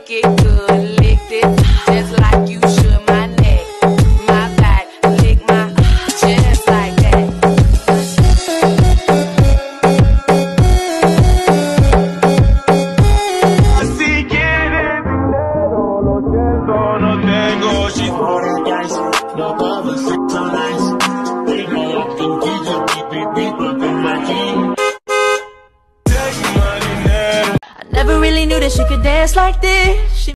lick it good, lick it just like you should my neck, my back, lick my just like that. Si quieres dinero, lo siento, no tengo. She's holding dice, no bother, sex on ice. Baby, I can get you deep up in my jeans. Take my dinero. I never really knew that she could dance like this.